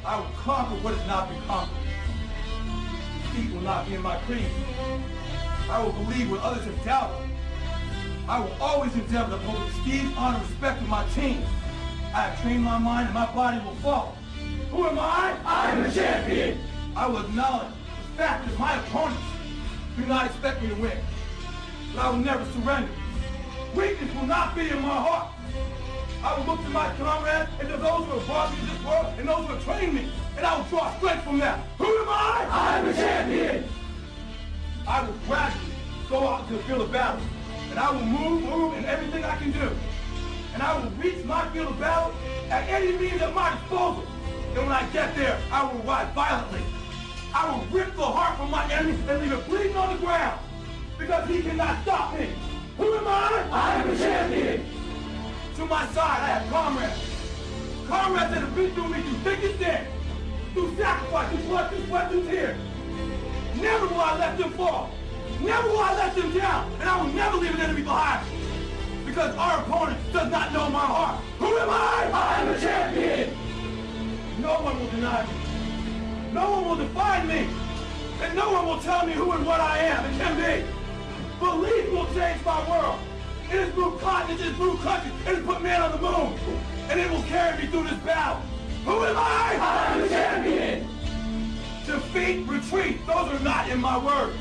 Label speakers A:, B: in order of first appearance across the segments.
A: I will conquer what has not been conquered. Defeat will not be in my creed. I will believe what others have doubted. I will always endeavor to uphold the prestige, honor, and respect of my team. I have trained my mind and my body will follow. Who am I?
B: I am the champion.
A: I will acknowledge the fact that my opponents do not expect me to win. But I will never surrender. Weakness will not be in my heart. I will look to my comrades and to those who have brought me to this world and those who have trained me, and I will draw strength from them. Who am I?
B: I am the champion.
A: I will gradually go out into the field of battle, and I will move in everything I can do. And I will reach my field of battle at any means at my disposal. And when I get there, I will ride violently. I will rip the heart from my enemy and leave it bleeding on the ground, because he cannot stop me. Who am I?
B: I am the champion.
A: To my side, I have comrades. Comrades that have been through me through thick and thin, through sacrifice, through blood, through sweat, through tears. Never will I let them fall. Never will I let them down. And I will never leave an enemy behind. Because our opponent does not know my heart. Who am I?
B: I am the champion.
A: No one will deny me. No one will define me. And no one will tell me who and what I am and can be. Belief will change my world. It has moved continents, it has moved countries, it has put man on the moon. And it will carry me through this battle. Who am I?
B: I am the champion.
A: Defeat, retreat, those are not in my words.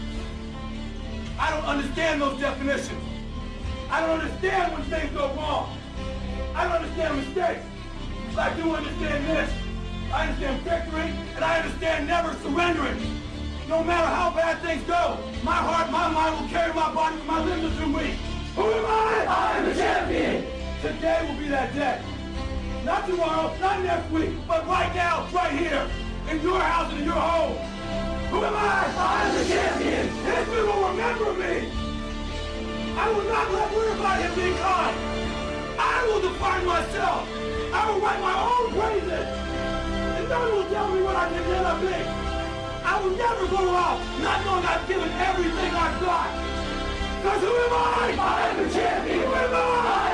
A: I don't understand those definitions. I don't understand when things go wrong. I don't understand mistakes. But I do understand this. I understand victory, and I understand never surrendering. No matter how bad things go, my heart, my mind will carry my body when my limbs are too weak. Who am I?
B: I am the champion.
A: Today will be that day. Not tomorrow, not next week, but right now, right here, in your house and in your home. Who am I?
B: I am the champion.
A: History will remember me. I will not let word about him be kind. I will define myself. I will write my own praises. And no one will tell me what I can never be. I will never go out not knowing I've given everything I've got. Because who am I?
B: I am the champion.
A: Who am I?